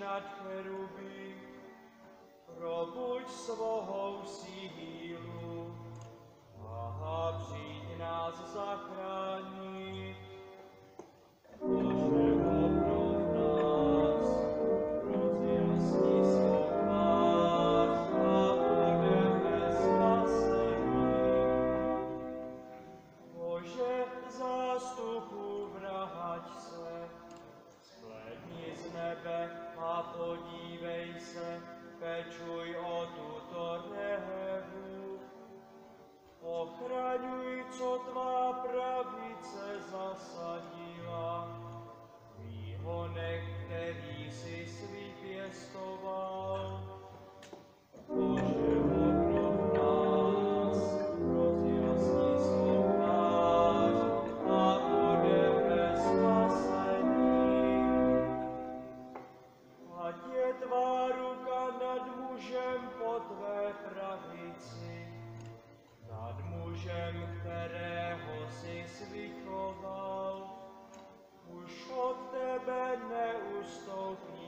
nad cheruby, probuď svou sílu a přijď nás zachránit. Bože, obrov nás, rozjasni svou tvář a budeme spaseni. Bože, zástupu vrahať se, shlédni z nebe a podívej se, pečuj o tuto rehu. Ochraňuj, co tvá pravice zasadila, výhonek, který si vypěstoval. Bože, obrov nás, rozjasni svou tvář a budeme spaseni. Ať je tvá ruka nad mužem po tvé pravici, nad mužem, kterého jsi vychoval, už od tebe neustoupí.